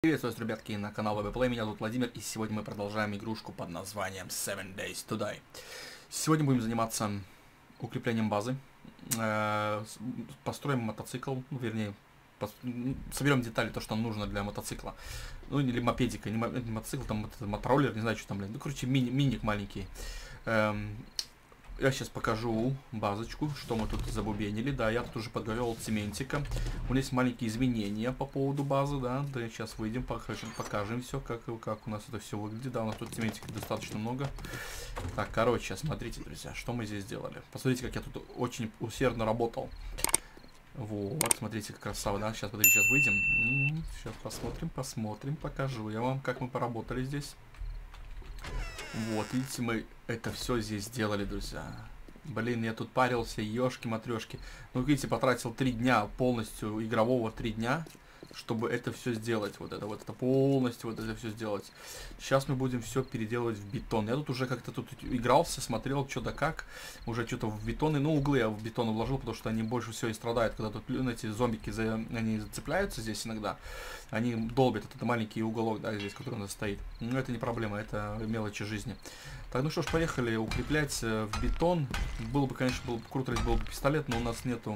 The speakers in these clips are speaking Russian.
Приветствую вас, ребятки, на канал WebPlay. Меня зовут Владимир, и сегодня мы продолжаем игрушку под названием Seven Days to Die. Сегодня будем заниматься укреплением базы. Построим мотоцикл, вернее, соберем детали, то, что нам нужно для мотоцикла. Ну, или мопедика, не мотоцикл, там мотороллер, не знаю, что там, блин. Ну, короче, миник маленький. Я сейчас покажу базочку, что мы тут забубенили. Да, я тут уже подготовил цементика. У меня есть маленькие изменения по поводу базы, да. Да, сейчас выйдем, покажем все, как у нас это все выглядит. Да, у нас тут цементика достаточно много. Так, короче, смотрите, друзья, что мы здесь сделали. Посмотрите, как я тут очень усердно работал. Вот, смотрите, как красава, да. Сейчас, подождите, сейчас выйдем. Сейчас посмотрим, покажу я вам, как мы поработали здесь. Вот, видите, мы это все здесь сделали, друзья. Блин, я тут парился, ёшки-матрёшки. Ну, видите, потратил 3 дня, полностью игрового 3 дня, чтобы это все сделать. Вот это полностью, вот это все сделать. Сейчас мы будем все переделывать в бетон. Я тут уже как-то тут игрался, смотрел, что да как. Уже что-то в бетоны, ну, углы я в бетон вложил, потому что они больше всего и страдают, когда тут эти зомбики, они зацепляются здесь иногда. Они долбят этот маленький уголок, да, здесь, который у нас стоит. Но это не проблема, это мелочи жизни. Так, ну что ж, поехали укреплять в бетон. Было бы, конечно, круто, если был бы пистолет, но у нас нету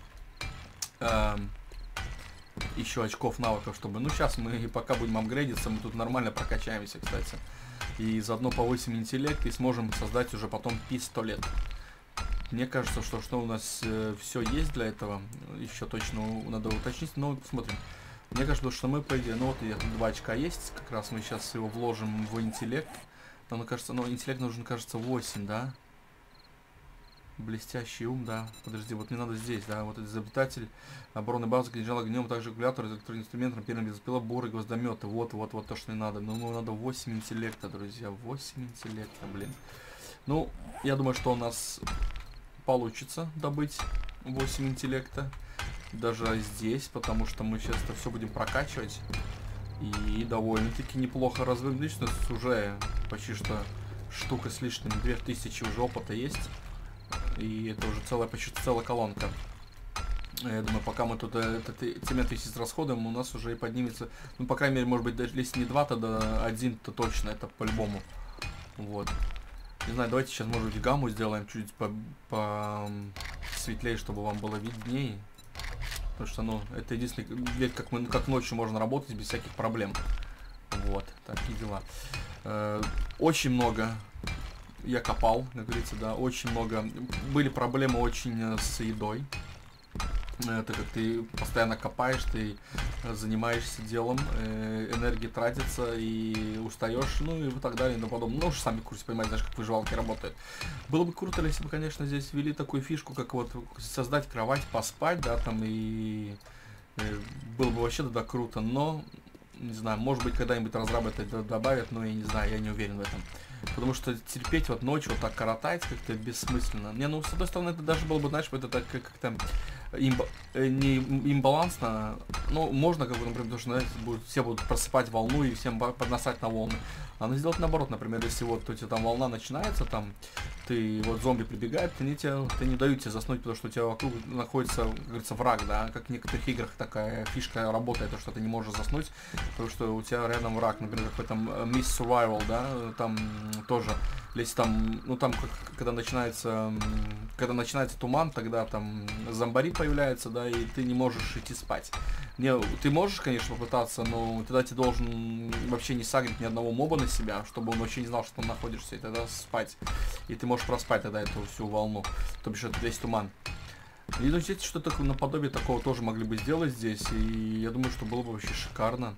еще очков навыков, чтобы... Ну, сейчас мы пока будем апгрейдиться, мы тут нормально прокачаемся, кстати. И заодно повысим интеллект и сможем создать уже потом пистолет. Мне кажется, что у нас все есть для этого. Еще точно надо уточнить, но посмотрим. Мне кажется, что мы, по идее, ну вот тут 2 очка есть, как раз мы сейчас его вложим в интеллект. Нам кажется, но интеллект нужен, кажется, 8, да? Блестящий ум, да. Подожди, вот мне надо здесь, да. Вот изобретатель обороны базы, кинжал огнем, также регулятор, электронный инструмент, например, бензопила, буры, гвоздометы. Вот то, что не надо. Но ему надо 8 интеллекта, друзья. 8 интеллекта, блин. Ну, я думаю, что у нас получится добыть 8 интеллекта. Даже здесь, потому что мы сейчас это все будем прокачивать. И довольно-таки неплохо развились. У нас уже почти что штука с лишним, 2000 уже опыта есть. И это уже почти целая колонка. Я думаю, пока мы тут этот цемент весь израсходуем, у нас уже и поднимется. Ну, по крайней мере, может быть, даже если не 2, то 1, то точно, это по-любому. Вот. Не знаю, давайте сейчас, может быть, гамму сделаем чуть светлее, чтобы вам было виднее. Потому что, ну, это единственный вид, как ночью можно работать без всяких проблем. Вот, такие дела. Очень много я копал, как говорится, да, очень много. Были проблемы очень с едой. Это как ты постоянно копаешь, ты занимаешься делом, энергия тратится и устаешь, ну и так далее и тому подобное. Ну, уж сами в курсе, понимаете, знаешь, как выживалки работают. Было бы круто, если бы, конечно, здесь ввели такую фишку, как вот создать кровать, поспать, да, там, и было бы вообще тогда круто, но, не знаю, может быть, когда-нибудь разрабы это добавят, но я не знаю, я не уверен в этом. Потому что терпеть вот ночью вот так коротать как-то бессмысленно. Не, ну, с одной стороны, это даже было бы, знаешь, это так как-то не имбалансно. Ну, можно, как бы, например, потому что, знаете, все будут просыпать волну и всем подносать на волны. А надо сделать наоборот, например, если вот у тебя там волна начинается, там, ты, вот зомби прибегает, ты не дают тебе заснуть, потому что у тебя вокруг находится, как говорится, враг, да, как в некоторых играх такая фишка работает, то, что ты не можешь заснуть, потому что у тебя рядом враг, например, как в этом Miss Survival, да, там тоже, если там, ну там, когда начинается туман, тогда там зомбари появляются, да, и ты не можешь идти спать. Ты можешь, конечно, попытаться, но тогда ты должен вообще не сагрить ни одного моба на себя, чтобы он вообще не знал, что там находишься, и тогда спать. И ты можешь проспать тогда эту всю волну, то бишь это весь туман. И ну, здесь что-то наподобие такого тоже могли бы сделать здесь, и я думаю, что было бы вообще шикарно.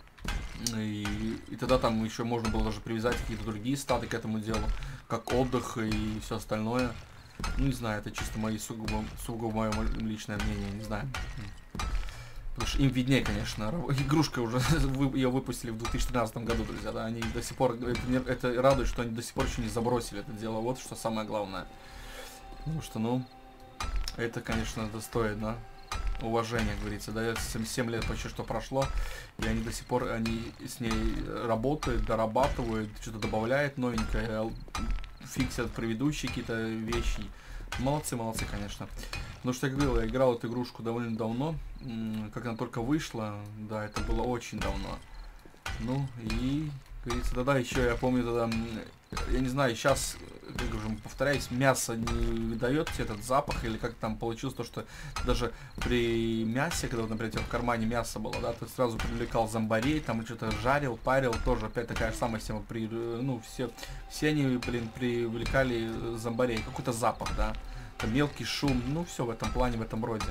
И тогда там еще можно было даже привязать какие-то другие статы к этому делу, как отдых и все остальное. Ну, не знаю, это чисто сугубо мое личное мнение, не знаю. Потому что им виднее, конечно, игрушка уже, ее выпустили в 2013 году, друзья, да, они до сих пор, это радует, что они до сих пор еще не забросили это дело, вот что самое главное. Потому что, ну, это, конечно, достойно уважения, говорится, да, 7 лет почти что прошло, и они до сих пор, они с ней работают, дорабатывают, что-то добавляют новенькое, фиксят предыдущие какие-то вещи. Молодцы, конечно. Ну, что я говорил, я играл эту игрушку довольно давно, как она только вышла, да, это было очень давно. Ну, и, как говорится, тогда еще, я помню, тогда, я не знаю, сейчас, как уже повторяюсь, мясо не дает тебе этот запах, или как там получилось то, что даже при мясе, когда, например, у тебя в кармане мясо было, да, ты сразу привлекал зомбарей, там что-то жарил, парил, тоже опять такая же самая система, ну, все они, блин, привлекали зомбарей, какой-то запах, да, там мелкий шум, ну, все в этом плане, в этом роде.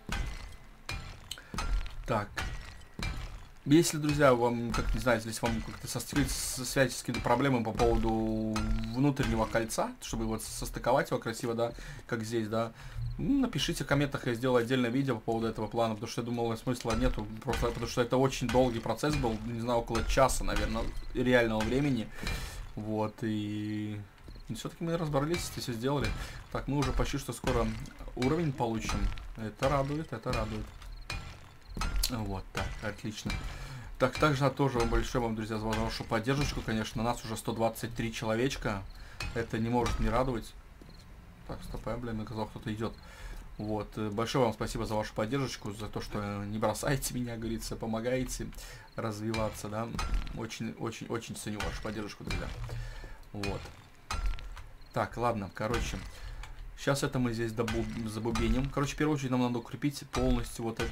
Так. Если, друзья, вам, как не знаю, если вам как-то связь с какими-то проблемами по поводу внутреннего кольца, чтобы вот состыковать его красиво, да, как здесь, да, напишите в комментах, я сделаю отдельное видео по поводу этого плана, потому что я думал, смысла нету, просто потому что это очень долгий процесс был, не знаю, около часа, наверное, реального времени, вот, и все-таки мы разобрались, все сделали. Так, мы уже почти что скоро уровень получим, это радует, это радует. Вот, так, отлично. Так, также тоже большое вам, друзья, за вашу поддержку, конечно. Нас уже 123 человечка. Это не может не радовать. Так, стоп, блин, мне казалось, кто-то идет. Вот, большое вам спасибо за вашу поддержку, за то, что не бросаете меня, говорится, помогаете развиваться, да. Очень ценю вашу поддержку, друзья. Вот. Так, ладно, короче. Сейчас это мы здесь забубеним. Короче, в первую очередь нам надо укрепить полностью вот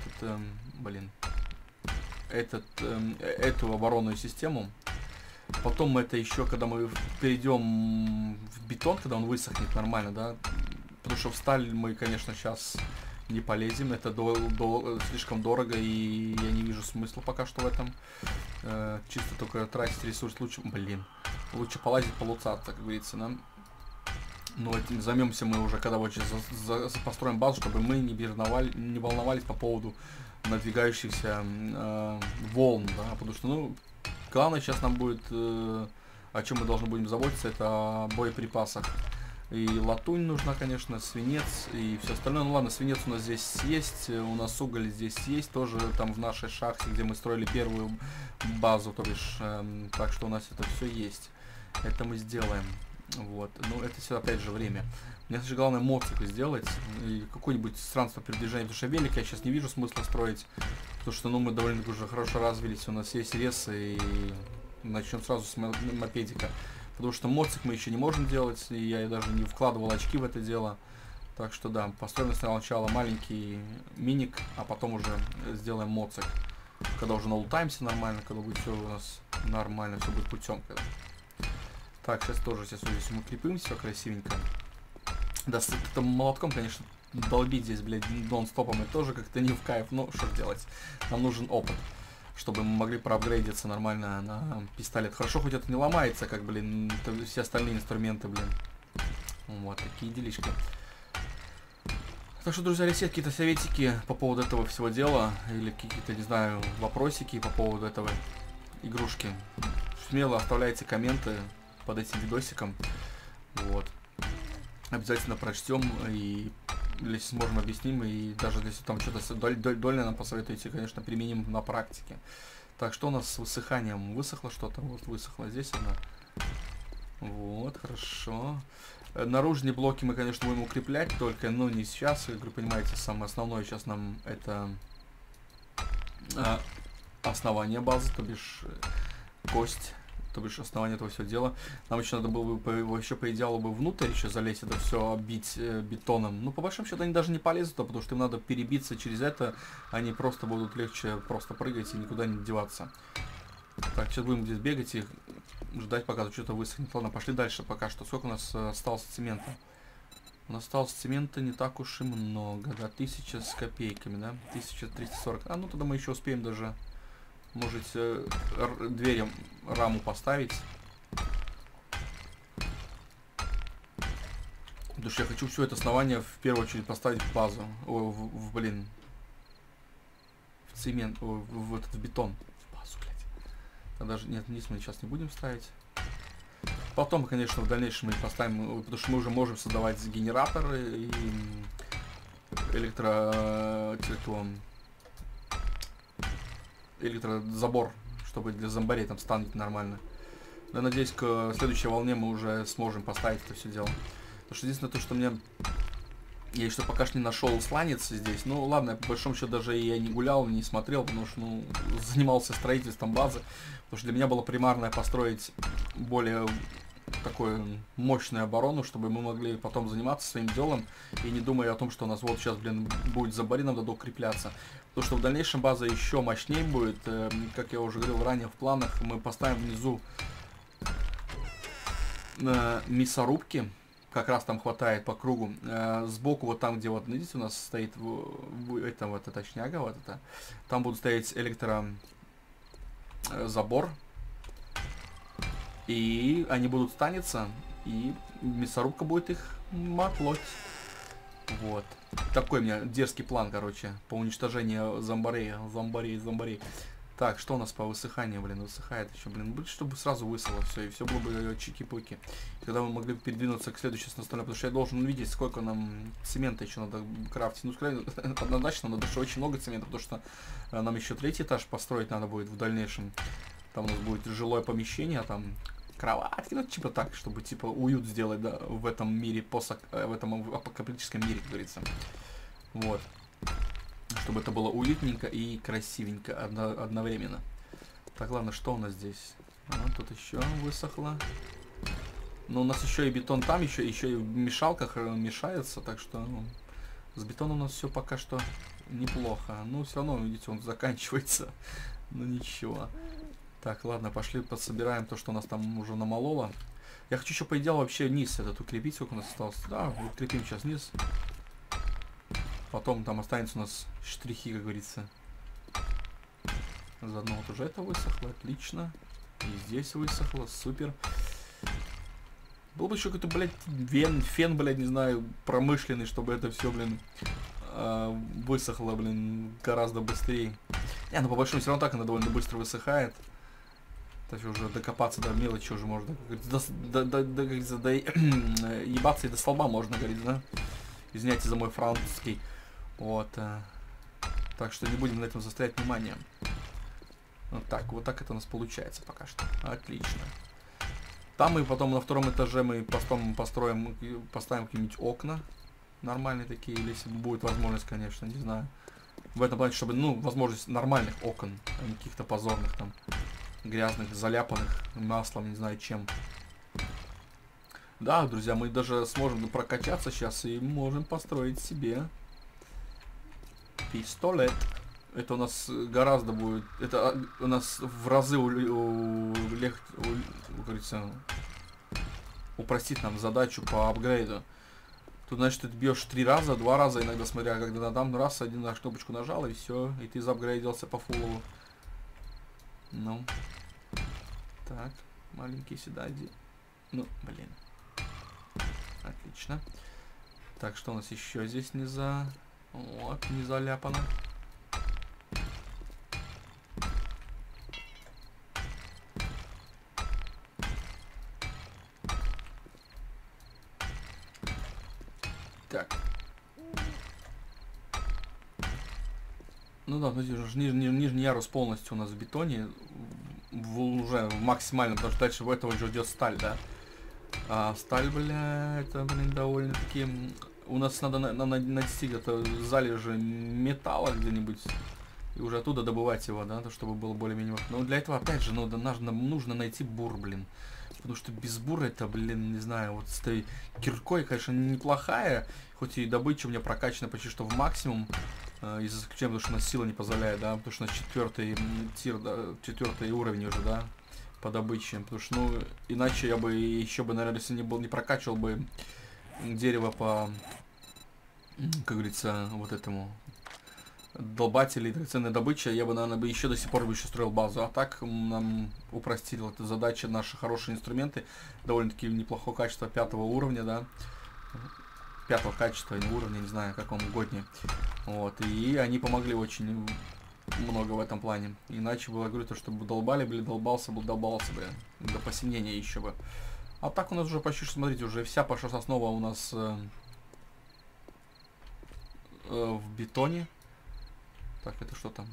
эту оборонную систему. Потом мы это еще, когда мы перейдем в бетон, когда он высохнет нормально, да. Потому что в сталь мы, конечно, сейчас не полезем. Это слишком дорого, и я не вижу смысла пока что в этом. Чисто только тратить ресурс. Лучше полазить, полуцаться, как говорится, да. Но этим займемся мы уже, когда вот построим базу, чтобы мы не волновались по поводу надвигающихся волн, да, потому что, ну, главное сейчас нам будет, о чем мы должны будем заботиться, это о боеприпасах. И латунь нужна, конечно, свинец и все остальное. Ну ладно, свинец у нас здесь есть, у нас уголь здесь есть, тоже там в нашей шахте, где мы строили первую базу, то бишь, так что у нас это все есть. Это мы сделаем. Вот, ну это все опять же время. Мне же главное мотоцикл сделать и какое-нибудь странство передвижения, потому что велик я сейчас не вижу смысла строить, потому что, ну, мы довольно-таки уже хорошо развились, у нас есть ресы, и начнем сразу с мопедика, потому что мотоцикл мы еще не можем делать, и я даже не вкладывал очки в это дело, так что да, построим сначала маленький миник, а потом уже сделаем мотоцикл, когда уже налутаемся нормально, когда будет все у нас нормально, все будет путем. Так, сейчас здесь мы укрепим все красивенько. Да, с этим молотком, конечно, долбить здесь, блядь, нон-стопом, это тоже как-то не в кайф. Ну, что делать? Нам нужен опыт, чтобы мы могли проапгрейдиться нормально на пистолет. Хорошо, хоть это не ломается, как, блин, все остальные инструменты, блин. Вот, такие делишки. Так что, друзья, если есть какие-то советики по поводу этого всего дела, или какие-то, не знаю, вопросики по поводу этого игрушки, смело оставляйте комменты под этим видосиком. Вот. Обязательно прочтем и если сможем объясним, и даже если там что-то дольно нам посоветуете, конечно, применим на практике. Так, что у нас с высыханием? Высохло что-то? Вот высохло здесь она. Вот, хорошо. Наружные блоки мы, конечно, будем укреплять, только, но не сейчас. Как вы понимаете, самое основное сейчас нам это основание базы, то бишь кость. То бишь основание этого всего дела. Нам еще надо было бы еще по идеалу бы внутрь еще залезть, это все оббить бетоном. Ну, по большому счету, они даже не полезут, потому что им надо перебиться через это. Они просто будут легче просто прыгать и никуда не деваться. Так, сейчас будем здесь бегать и ждать, пока что-то высохнет. Ладно, пошли дальше пока что. Сколько у нас осталось цемента? У нас осталось цемента не так уж и много, да, 1000 с копейками, да, 1340. А, ну тогда мы еще успеем даже... Можете дверям раму поставить. Потому что я хочу все это основание в первую очередь поставить в базу. В цемент, в бетон. В базу, блядь. Даже нет, низ мы сейчас не будем ставить. Потом, конечно, в дальнейшем мы поставим, потому что мы уже можем создавать генераторы и электрозабор, чтобы для зомбарей там станет нормально. Я надеюсь, к следующей волне мы уже сможем поставить это все дело. Потому что единственное то, что мне Я еще пока что не нашел сланец здесь. Ну ладно, по большому счету даже я не гулял, не смотрел, потому что, ну, занимался строительством базы. Потому что для меня было примарное построить более такую мощную оборону, чтобы мы могли потом заниматься своим делом и не думая о том, что у нас вот сейчас, блин, будет зомбари, нам надо укрепляться. Потому что в дальнейшем база еще мощнее будет. Как я уже говорил ранее, в планах мы поставим внизу мясорубки. Как раз там хватает по кругу. Сбоку, вот там, где вот, видите, у нас стоит это вот эта шняга, вот это. Там будут стоять забор. И они будут станиться, и мясорубка будет их молоть. Вот. Такой у меня дерзкий план, короче, по уничтожению зомбарей. Так, что у нас по высыханию, блин, высыхает еще, блин, будет, чтобы сразу высохло все, и все было бы чики-пуки. Когда мы могли бы передвинуться к следующей настольной, потому что я должен увидеть, сколько нам цемента еще надо крафтить. Ну, однозначно надо еще очень много цемента, потому что нам еще 3-й этаж построить надо будет в дальнейшем. Там у нас будет жилое помещение, там кроватки, ну, типа так, чтобы, типа, уют сделать, да, в этом мире, в этом апокалиптическом мире, как говорится. Вот. Чтобы это было уютненько и красивенько одновременно. Так, ладно, что у нас здесь? Тут еще высохло. Но у нас еще и бетон там, еще и в мешалках мешается, так что, ну, с бетоном у нас все пока что неплохо. Ну, все равно, видите, он заканчивается. Ну, ничего. Так, ладно, пошли подсобираем то, что у нас там уже намололо. Я хочу еще, по идее, вообще низ этот укрепить, сколько у нас осталось. Да, укрепим сейчас низ. Потом там останется у нас штрихи, как говорится. Заодно вот уже это высохло, отлично. И здесь высохло, супер. Был бы еще какой-то, блядь, фен, блядь, не знаю, промышленный, чтобы это все, блин, высохло, блин, гораздо быстрее. Не, ну по большому все равно так она довольно быстро высыхает. То есть уже докопаться до мелочи уже можно. Ебаться и до столба можно, говорить, да? Извиняйте за мой французский. Вот. Так что не будем на этом заострять внимание. Вот так это у нас получается пока что. Отлично. Там мы потом на втором этаже мы поставим какие-нибудь окна. Нормальные такие, или если будет возможность, конечно, не знаю. В этом плане, чтобы, ну, возможность нормальных окон, а не каких-то позорных там, грязных, заляпанных маслом, не знаю чем. Да, друзья, мы даже сможем прокачаться сейчас и можем построить себе пистолет. Это у нас гораздо будет, это у нас в разы говорится, упростит нам задачу по апгрейду. Тут, значит, ты бьешь 3 раза, 2 раза, иногда, смотря, когда надам, раз, один на кнопочку нажал, и все, и ты заапгрейдился по фуллову. Ну. Так, маленький сюда, иди. Ну, блин. Отлично. Так, что у нас еще здесь не заляпано? Так. Ну да, нижний ярус полностью у нас в бетоне. Уже в максимальном, потому что дальше в этого уже идет сталь, да? А сталь, бля, это, блин, довольно-таки... У нас надо найти где-то залежи металла где-нибудь. И уже оттуда добывать его, да, чтобы было более-менее... Но для этого, опять же, нужно найти бур, блин. Потому что без бура это, блин, не знаю, вот с этой киркой, конечно, неплохая. Хоть и добыча у меня прокачана почти что в максимум. Из-за исключения, потому что у нас сила не позволяет, да. Потому что у нас 4-й тир, да, 4-й уровень уже, да, по добыче. Потому что, ну, иначе я бы еще бы, наверное, если не прокачивал бы дерево по, как говорится, вот этому долбателей, драгоценной добычи, я бы, наверное, еще до сих пор еще строил базу. А так нам упростила эта задача, наши хорошие инструменты, довольно-таки неплохого качества 5-го уровня, да. 5-го качества, не уровня, не знаю, каком угодно. Вот, и они помогли очень много в этом плане. Иначе было, говорю, то, чтобы долбали, блин, долбался, бы, до посинения еще бы. А так у нас уже почти, смотрите, уже вся пошла основа у нас в бетоне. Так, это что там?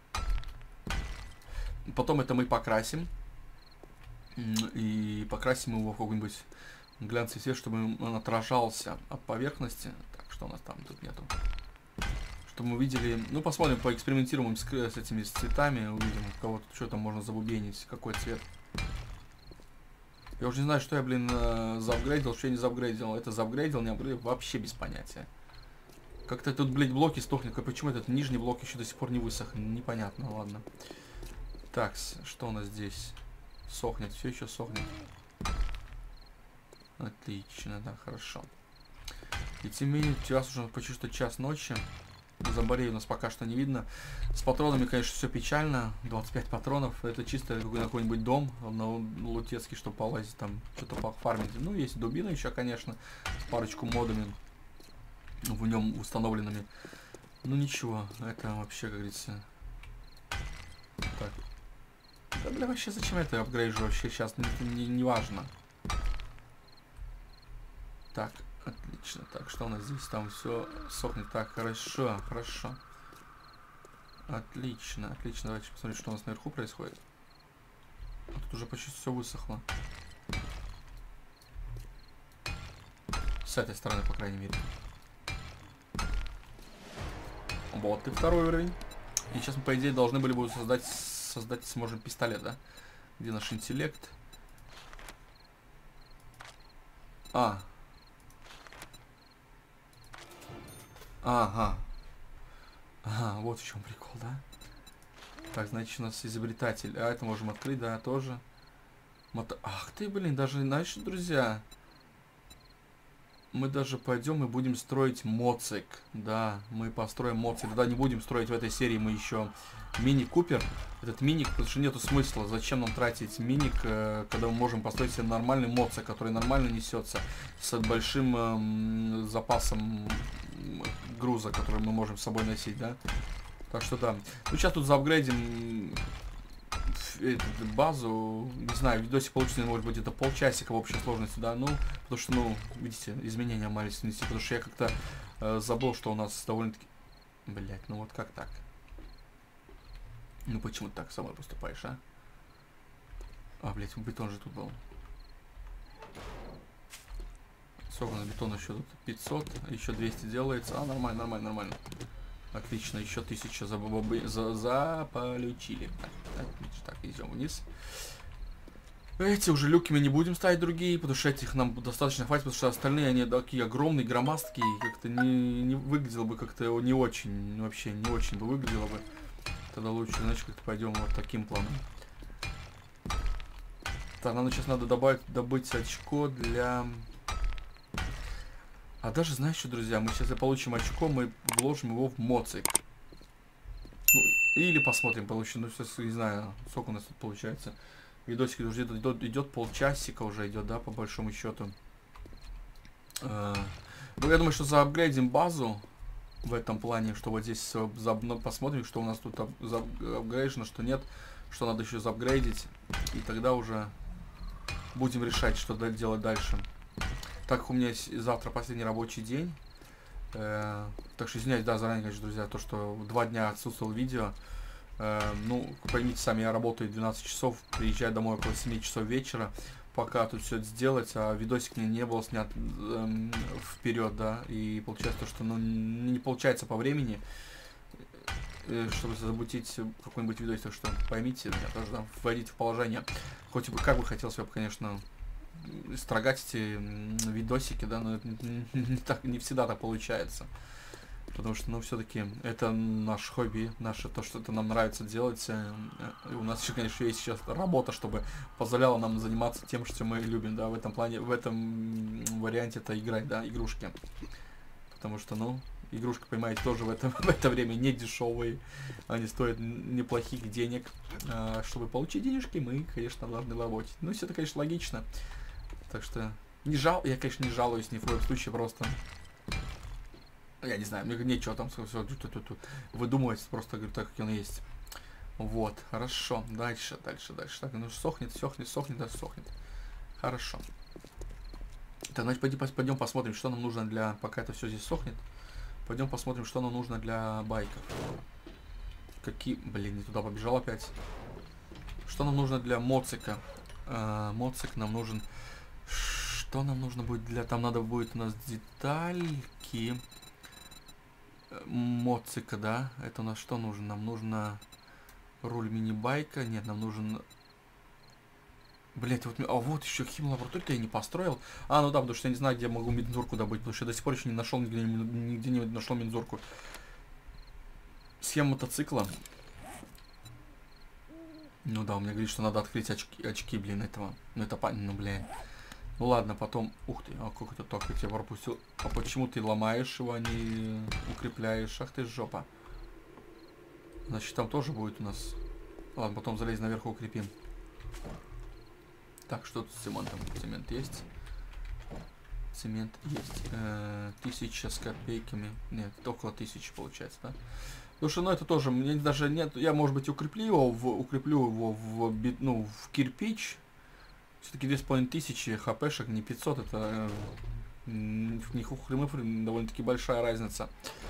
Потом это мы покрасим. И покрасим его в какой-нибудь глянцевый цвет, чтобы он отражался от поверхности. Так, что у нас там? Тут нету. Чтобы мы видели... Ну, посмотрим, поэкспериментируем с этими цветами. Увидим, у кого-то что там можно забубенить. Какой цвет. Я уже не знаю, что я, блин, заапгрейдил, что я не заапгрейдил. Это заапгрейдил, не апгрейдил. Вообще без понятия. Как-то тут, блядь, блоки стохнет. Почему этот нижний блок еще до сих пор не высох? Непонятно, ладно. Так, что у нас здесь? Сохнет, все еще сохнет. Отлично, да, хорошо. И тем не менее, сейчас уже почти что час ночи. Зомбарей у нас пока что не видно. С патронами, конечно, все печально. 25 патронов. Это чисто какой-нибудь дом на Лутецкий, чтобы полазить там, что-то пофармить. Ну, есть дубина еще, конечно, с парочку модами в нем установленными. Ну, ничего, это вообще, как говорится... Так. Да, бля, вообще зачем это апгрейджу вообще сейчас? Не важно. Так, отлично. Так, что у нас здесь? Там все сохнет. Так, хорошо, хорошо. Отлично, отлично. Давайте посмотрим, что у нас наверху происходит. Тут уже почти все высохло. С этой стороны, по крайней мере. Вот и второй уровень. И сейчас мы, по идее, должны были бы создать сможем пистолет, да? Где наш интеллект? Ага. Ага, вот в чем прикол, да? Так, значит, у нас изобретатель. А это можем открыть, да, тоже. Ах ты, блин, даже, знаешь, друзья... Мы даже пойдем и будем строить моцик. Да, мы построим моцик. Да, не будем строить в этой серии мы еще мини-купер. Этот миник, потому что нету смысла. Зачем нам тратить миник, когда мы можем построить себе нормальный моцик, который нормально несется, с большим запасом груза, который мы можем с собой носить, да? Так что да. Ну, сейчас тут заапгрейдим базу, не знаю, видосик получится, может быть, это полчасика в общей сложности, да, ну, потому что, ну, видите, изменения маленькие, потому что я как-то забыл, что у нас довольно-таки, блять, ну вот как так? Ну, почему ты так со мной поступаешь, а? А, блять, бетон же тут был. Сколько на бетон еще тут? 500, еще 200 делается, а, нормально, нормально, нормально. Отлично, еще 1000 заполучили. Так, идем вниз. Эти уже люки мы не будем ставить другие, потому что этих нам достаточно хватит, потому что остальные, они такие огромные, громоздкие, как-то не выглядело бы как-то не очень, вообще не очень бы выглядело бы. Тогда лучше, значит, как-то пойдем вот таким планом. Так, нам сейчас надо добыть очко для... А даже, знаешь что, друзья, мы сейчас получим очко, мы вложим его в моцик. Ну, или посмотрим, получим, ну, сейчас, не знаю, сколько у нас тут получается. Видосик уже идет полчасика уже идет, да, по большому счету. Ну, я думаю, что заапгрейдим базу в этом плане, что вот здесь посмотрим, что у нас тут заапгрейджено, что нет, что надо еще заапгрейдить. И тогда уже будем решать, что делать дальше. Так как у меня завтра последний рабочий день, так что извиняюсь, да, заранее, конечно, друзья, то, что 2 дня отсутствовал видео. Ну, поймите сами, я работаю 12 часов, приезжаю домой около 7 часов вечера, пока тут все это сделать, а видосик мне не был снят вперед, да, и получается то, что, ну, не получается по времени, чтобы замутить какой-нибудь видос, так что поймите, меня тоже, да, вводить в положение, хоть бы как бы хотелось бы, конечно, строгать эти видосики, да, но это не всегда так получается. Потому что, ну, все-таки это наш хобби, наше то, что это нам нравится делать. И у нас еще, конечно, есть сейчас работа, чтобы позволяло нам заниматься тем, что мы любим, да, в этом плане, в этом варианте это играть, да, игрушки. Потому что, ну, игрушки, понимаете, тоже в это время не дешевые, они стоят неплохих денег. Чтобы получить денежки, мы, конечно, должны работать. Ну, все это, конечно, логично. Так что я, конечно, не жалуюсь ни в коем случае, просто... Я не знаю, мне нечего там все выдумывать, просто говорю так, как он есть. Вот, хорошо. Дальше. Так, ну сохнет, да, сохнет. Хорошо. Так, значит, пойдем посмотрим, что нам нужно для... Пока это все здесь сохнет. Пойдем посмотрим, что нам нужно для байков. Какие... Блин, не туда побежал опять. Что нам нужно для моцика? Моцик нам нужен... Что нам нужно будет для... Там надо будет у нас детальки... Моцика, да? Это у нас что нужно? Нам нужно руль мини-байка. Нет, нам нужен... Блять, вот... А вот еще химлабораторию я не построил. А, ну да, потому что я не знаю, где я могу мензурку добыть. Потому что я до сих пор еще не нашел, нигде не нашел мензурку. Схема мотоцикла. Ну да, у меня говорит, что надо открыть очки, блин, этого. Ну это понятно, ну, блин. Ну ладно, потом... Ух ты, а как это так, я тебя пропустил. А почему ты ломаешь его, а не укрепляешь? Ах ты жопа. Значит, там тоже будет у нас... Ладно, потом залезь наверх и укрепим. Так, что тут с цементом? Цемент есть? Цемент есть. 1000 с копейками. Нет, около 1000 получается, да? Потому что, ну, это тоже... Мне даже нет... Я, может быть, укреплю его в кирпич. Все-таки 2500 хпшек, не 500, это в них довольно-таки большая разница.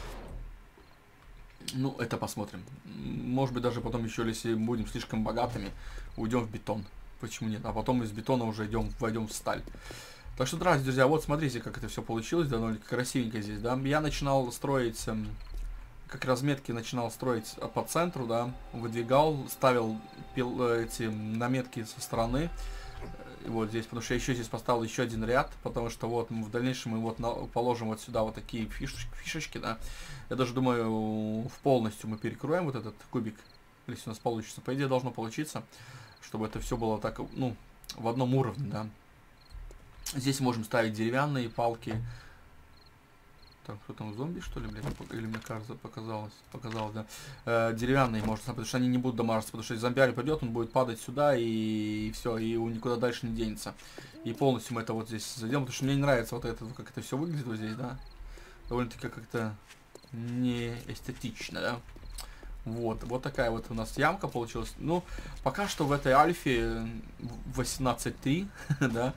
Ну, это посмотрим. Может быть, даже потом еще, если будем слишком богатыми, уйдем в бетон. Почему нет? А потом из бетона уже войдем в сталь. Так что, здравствуйте, друзья, вот смотрите, как это все получилось, довольно красивенько здесь, да. Я начинал строить, как разметки начинал строить по центру, да, выдвигал, ставил эти наметки со стороны. Вот здесь, потому что я еще здесь поставил еще один ряд, потому что вот в дальнейшем мы вот положим вот сюда вот такие фишечки, да. Я даже думаю, полностью мы перекроем вот этот кубик, если у нас получится. По идее должно получиться, чтобы это все было так, ну, в одном уровне, да. Здесь можем ставить деревянные палки. Так, кто там, зомби, что ли, блядь? Или мне кажется, показалось, да. Деревянные можно, потому что они не будут дамажиться, потому что если зомбиарь придет, он будет падать сюда, и все, и он никуда дальше не денется. И полностью мы это вот здесь зайдем, потому что мне не нравится вот это, как это все выглядит вот здесь, да. Довольно-таки как-то не эстетично, да. Вот такая вот у нас ямка получилась. Ну, пока что в этой альфе 18.3, да,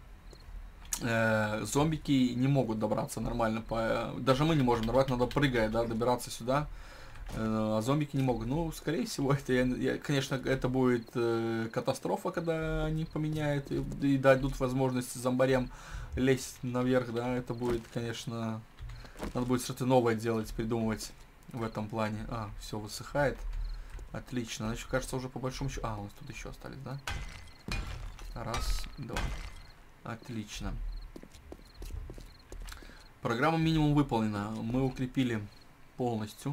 зомбики не могут добраться нормально. Даже мы не можем нормально, надо прыгая, да, добираться сюда. А зомбики не могут. Ну, скорее всего, это, конечно, это будет катастрофа, когда они поменяют и дадут возможность зомбарям лезть наверх, да. Это будет, конечно, надо будет что-то новое делать, придумывать в этом плане. А, все высыхает. Отлично. Значит, кажется, уже по большому счету... А, у нас тут еще остались, да? Раз, два. Отлично. Программа минимум выполнена. Мы укрепили полностью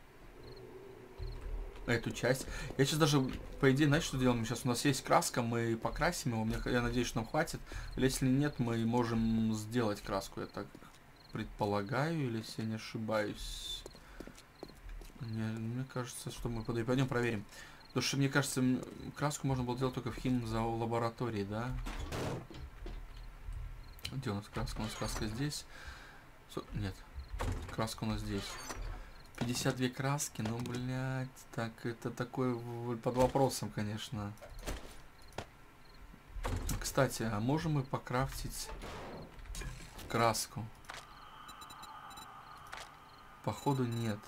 эту часть. Я сейчас даже, по идее, знаете, что делаем? Сейчас у нас есть краска, мы покрасим его. Я надеюсь, что нам хватит. Или если нет, мы можем сделать краску. Я так предполагаю, или если я не ошибаюсь. Мне кажется, что мы пойдем проверим. Потому что, мне кажется, краску можно было делать только в химлаборатории, да? Где у нас краска? У нас краска здесь. Нет, краска у нас здесь. 52 краски, ну, блядь, так, это такой под вопросом, конечно. Кстати, а можем мы покрафтить краску? Походу нет.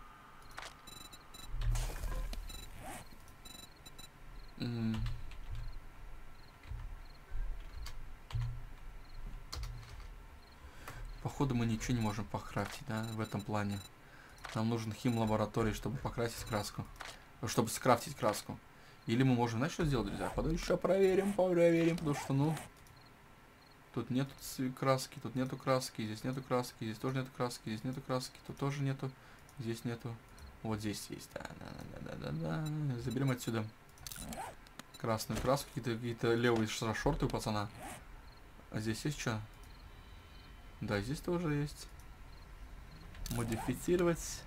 Походу мы ничего не можем покрафтить, да, в этом плане. Нам нужен химлабораторий, чтобы покрасить краску. Чтобы скрафтить краску. Или мы можем, знаешь, что сделать, друзья? Подожди, еще проверим, потому что, ну... Тут нету краски, тут нету краски, здесь нету краски, здесь тоже нету краски, здесь нету краски, тут тоже нету, здесь нету. Вот здесь есть, да. Заберем отсюда красную краску, какие-то левые шорты у пацана. А здесь есть что? Да, здесь тоже есть. Модифицировать.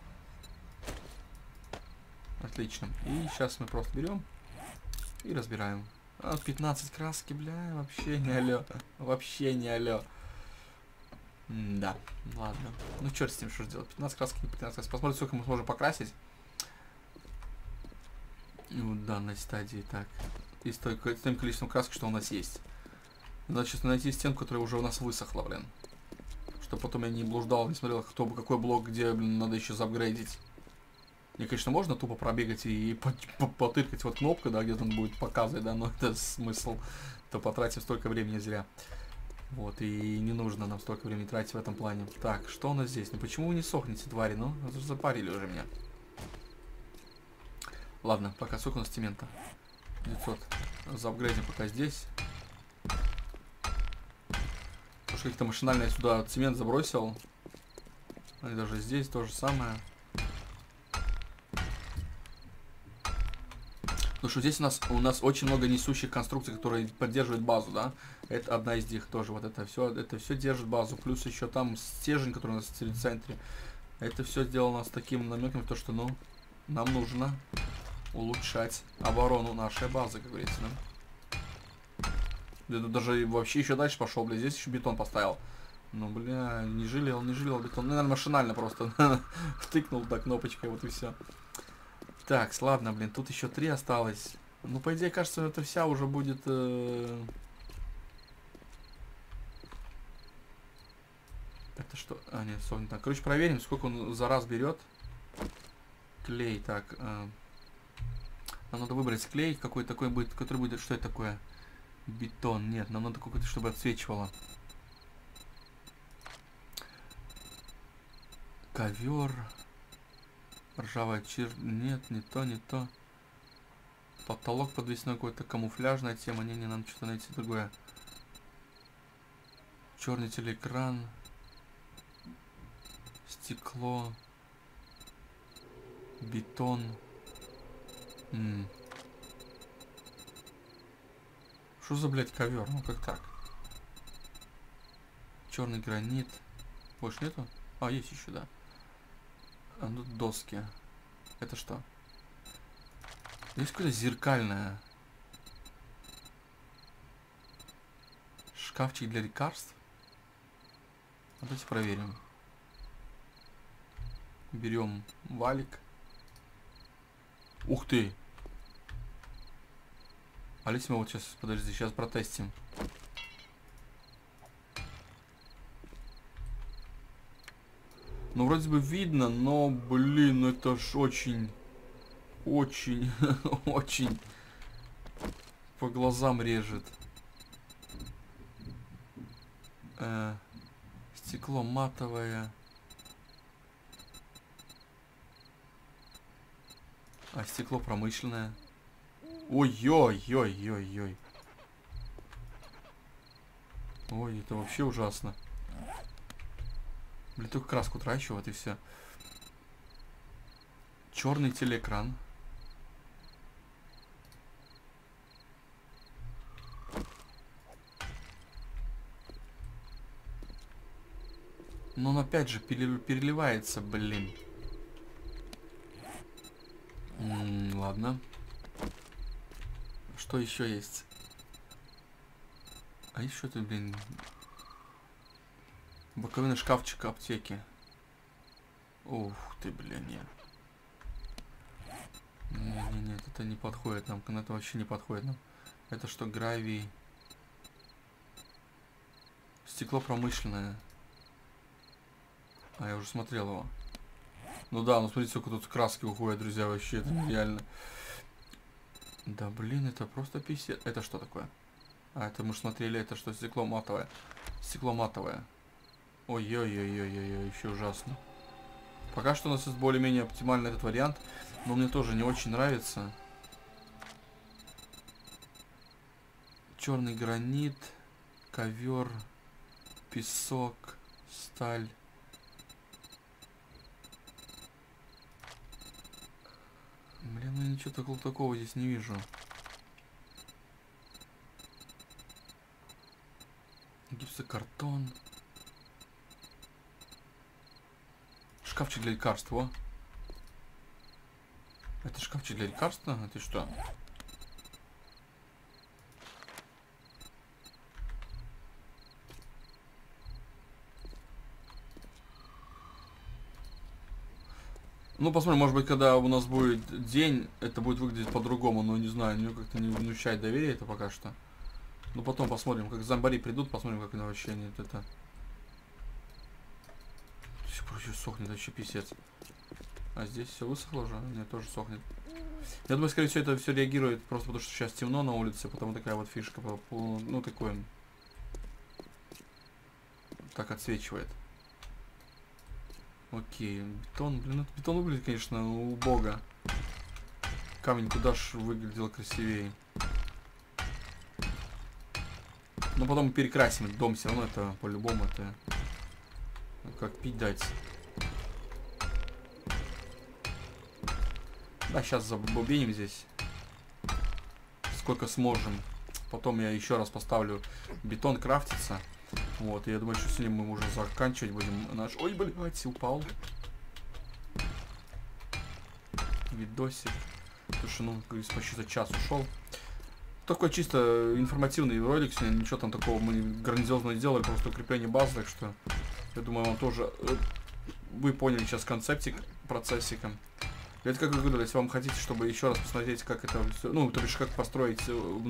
Отлично. И сейчас мы просто берем и разбираем. 15 краски, бля, вообще не алё. Вообще не алё. Да, ладно. Ну, черт с ним, что делать. 15 краски, 15 краски. Посмотрим, сколько мы сможем покрасить. В данной стадии, так. И с тем количеством краски, что у нас есть. Значит, найти стенку, которая уже у нас высохла, блин. Чтобы потом я не блуждал, не смотрел, какой блок, где, блин, надо еще заапгрейдить. Мне, конечно, можно тупо пробегать и потыркать вот кнопку, да, где-то он будет показывать, да, но это смысл. То потратив столько времени зря. Вот, и не нужно нам столько времени тратить в этом плане. Так, что у нас здесь? Ну почему вы не сохнете, твари? Ну, запарили уже меня. Ладно, пока сколько у нас цемента? 900. Заапгрейдим пока здесь. Потому что как-то машинально я сюда цемент забросил. И даже здесь то же самое. Потому что здесь у нас очень много несущих конструкций, которые поддерживают базу, да. Это одна из них тоже. Вот это все держит базу. Плюс еще там стержень, который у нас в центре. Это все сделано с таким намеком, то что, ну, нам нужно улучшать оборону нашей базы, как говорится, да. Я тут даже вообще еще дальше пошел, бля, здесь еще бетон поставил. Ну, бля, не жалел бетон. Ну, наверное, машинально просто тыкнул так кнопочкой, вот и все. Так, ладно, блин, тут еще 3 осталось. Ну, по идее, кажется, это вся уже будет... Это что? А, нет, так. Короче, проверим, сколько он за раз берет. Клей, так. Нам надо выбрать клей, какой такой будет, который будет... Что это такое? Бетон. Нет, нам надо какой-то, чтобы отсвечивало. Ковер. Ржавая Нет, не то. Потолок подвесной, какой-то камуфляжная тема. Не, нам что-то найти другое. Черный телеэкран. Стекло. Бетон. Что за, блядь, ковер? Ну как так? Черный гранит. Больше нету? А, есть еще, да. А, тут доски. Это что? Есть какое-то зеркальное. Шкафчик для лекарств. Давайте проверим. Берем валик. Ух ты! Алисия, вот сейчас, подожди, сейчас протестим. Ну, вроде бы видно, но, блин, ну это ж очень, очень по глазам режет. Стекло матовое. А стекло промышленное. Ой-ой-ой-ой-ой. Ой, это вообще ужасно. Блин, только краску трачу, вот и все. Черный телеэкран. Но он опять же переливается, блин. Ладно. Что еще есть? А еще тут, блин... Боковина шкафчика аптеки. Ух ты, блин, нет. Нет, это не подходит нам. Это вообще не подходит нам. Это что, гравий? Стекло промышленное. А, я уже смотрел его. Ну да, ну смотрите, сколько тут краски уходят, друзья, вообще, это нереально. Да, блин, это просто писец. Это что такое? А, это мы смотрели, это что, стекло матовое. Стекло матовое. Ой-ой-ой-ой-ой, еще ужасно. Пока что у нас есть более-менее оптимальный этот вариант, но мне тоже не очень нравится. Черный гранит, ковер, песок, сталь. Блин, ну ничего такого здесь не вижу. Гипсокартон. Шкафчик для лекарств, о. Это шкафчик для лекарства? Это что? Ну, посмотрим, может быть, когда у нас будет день, это будет выглядеть по-другому, но не знаю, мне как-то не внушает доверие это пока что. Ну, потом посмотрим, как зомбари придут, посмотрим, как вообще нет, это... Все проще сохнет, вообще писец. А здесь все высохло уже? Нет, тоже сохнет. Я думаю, скорее всего, это все реагирует просто потому, что сейчас темно на улице, потому такая вот фишка, ну, такое... так отсвечивает. Окей, бетон, блин, бетон выглядит, конечно, убого. Камень куда ж выглядел красивее. Но потом перекрасим этот дом, все равно это, по-любому, это как пить дать. Да, сейчас забубеним здесь. Сколько сможем. Потом я еще раз поставлю бетон крафтиться. Вот, и я думаю, что сегодня мы уже заканчивать будем наш... Ой, блядь, упал. Видосик. Слушай, ну, как говорится, почти за час ушел. Такой чисто информативный ролик сегодня. Ничего там такого мы грандиозного не делали. Просто укрепление базы. Так что, я думаю, вам тоже... Вы поняли сейчас концептик, процессика. Это как вы говорили, если вам хотите, чтобы еще раз посмотреть, как это все, ну, то бишь, как построить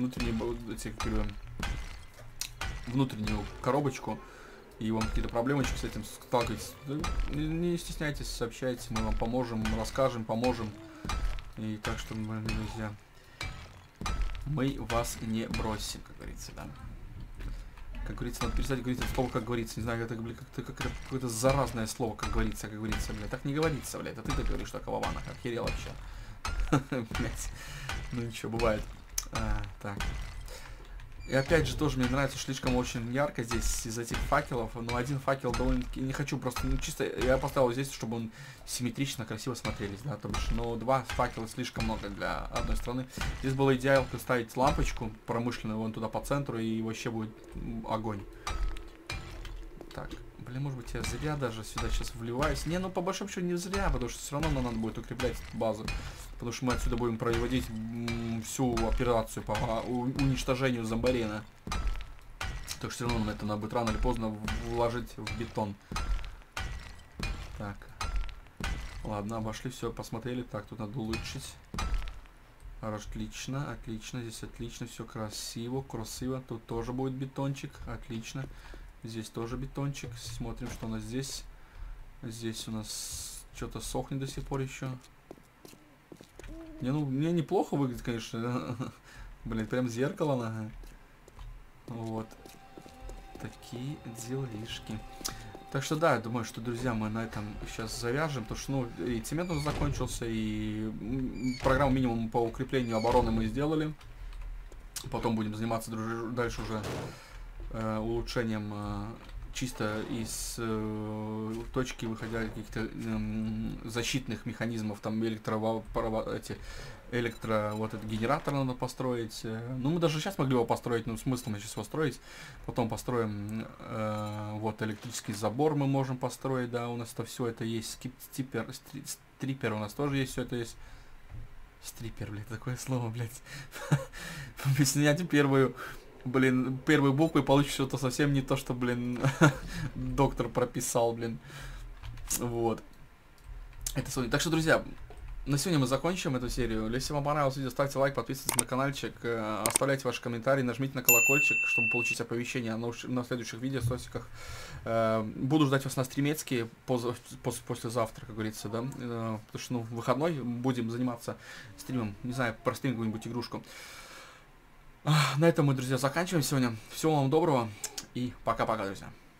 внутреннюю коробочку, и вам какие-то проблемочки с этим сталкиваетесь, не стесняйтесь, сообщайте, мы вам поможем, расскажем, поможем. И так что, мои друзья, мы вас не бросим, как говорится, да. Как говорится, надо перестать говорить это слово, как говорится. Не знаю, это, блядь, как какое-то заразное слово, как говорится, блядь. Так не говорится, блядь. А ты-то говоришь, что Кававана. Охерел вообще. Блядь. Ну ничего, бывает. Так. И опять же, тоже мне нравится, слишком очень ярко здесь из этих факелов. Но один факел довольно-таки... Не хочу просто... Ну, чисто я поставил здесь, чтобы он симметрично, красиво смотрелись, да. То бишь, но два факела слишком много для одной стороны. Здесь было идеально ставить лампочку промышленную вон туда по центру, и вообще будет огонь. Так, блин, может быть, я зря даже сюда сейчас вливаюсь. Не, ну по большому счету не зря, потому что все равно нам надо будет укреплять базу. Потому что мы отсюда будем проводить всю операцию по уничтожению зомбарена. Так что все равно нам это надо будет рано или поздно вложить в бетон. Так. Ладно, обошли, все, посмотрели. Так, тут надо улучшить. Отлично, отлично. Здесь отлично, все красиво, красиво. Тут тоже будет бетончик. Отлично. Здесь тоже бетончик. Смотрим, что у нас здесь. Здесь у нас что-то сохнет до сих пор еще. Не, ну, мне неплохо выглядит, конечно. Блин, прям зеркало, ага. Вот. Такие делишки. Так что да, я думаю, что, друзья, мы на этом сейчас завяжем. Потому что, ну, и цемент уже закончился, и программу минимум по укреплению обороны мы сделали. Потом будем заниматься дальше уже улучшением чисто из точки, выходя каких-то защитных механизмов, там вот этот генератор надо построить. Ну, мы даже сейчас могли его построить, но смысл сейчас его строить. Потом построим вот электрический забор мы можем построить, да, у нас это все это есть. Стрипер у нас тоже есть, все это есть. Стрипер, блядь, такое слово, блядь. Объясняйте первую буквы, получится что-то совсем не то, что, блин, доктор прописал, блин. Вот. Это так что, друзья, на сегодня мы закончим эту серию. Если вам понравилось видео, ставьте лайк, подписывайтесь на каналчик, оставляйте ваши комментарии, нажмите на колокольчик, чтобы получить оповещения на следующих видео, сосиках. Буду ждать вас на стримецкие послезавтра, как говорится, да. Потому что, ну, выходной будем заниматься стримом, не знаю, простым какую-нибудь игрушку. На этом мы, друзья, заканчиваем сегодня. Всего вам доброго и пока-пока, друзья.